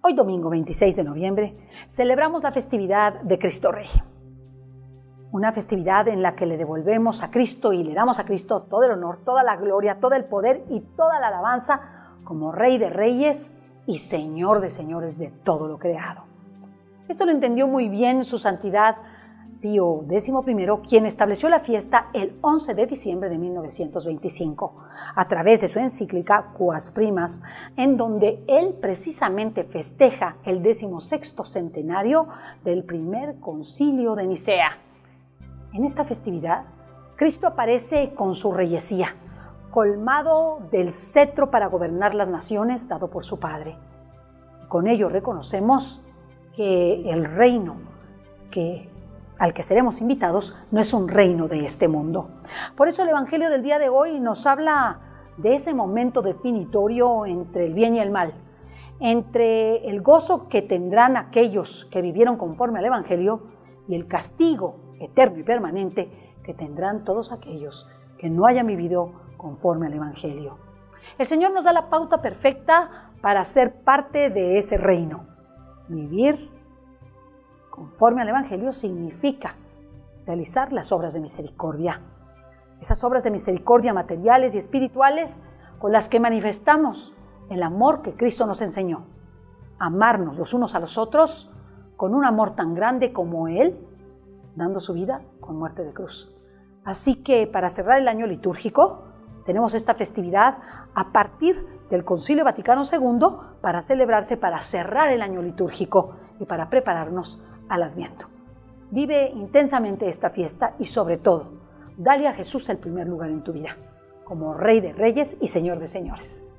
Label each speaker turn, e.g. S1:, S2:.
S1: Hoy domingo 26 de noviembre celebramos la festividad de Cristo Rey. Una festividad en la que le devolvemos a Cristo y le damos a Cristo todo el honor, toda la gloria, todo el poder y toda la alabanza como Rey de Reyes y Señor de Señores de todo lo creado. Esto lo entendió muy bien su santidad Pío XI, quien estableció la fiesta el 11 de diciembre de 1925, a través de su encíclica Quas Primas, en donde él precisamente festeja el 16º centenario del primer concilio de Nicea. En esta festividad, Cristo aparece con su reyesía, colmado del cetro para gobernar las naciones dado por su Padre. Y con ello reconocemos que el reino al que seremos invitados no es un reino de este mundo. Por eso el Evangelio del día de hoy nos habla de ese momento definitorio entre el bien y el mal, entre el gozo que tendrán aquellos que vivieron conforme al Evangelio y el castigo eterno y permanente que tendrán todos aquellos que no hayan vivido conforme al Evangelio. El Señor nos da la pauta perfecta para ser parte de ese reino. Vivir conforme al Evangelio significa realizar las obras de misericordia. Esas obras de misericordia materiales y espirituales con las que manifestamos el amor que Cristo nos enseñó. Amarnos los unos a los otros con un amor tan grande como Él, dando su vida con muerte de cruz. Así que para cerrar el año litúrgico, tenemos esta festividad a partir del Concilio Vaticano II para celebrarse, para cerrar el año litúrgico y para prepararnos al Adviento. Vive intensamente esta fiesta y sobre todo, dale a Jesús el primer lugar en tu vida, como Rey de Reyes y Señor de Señores.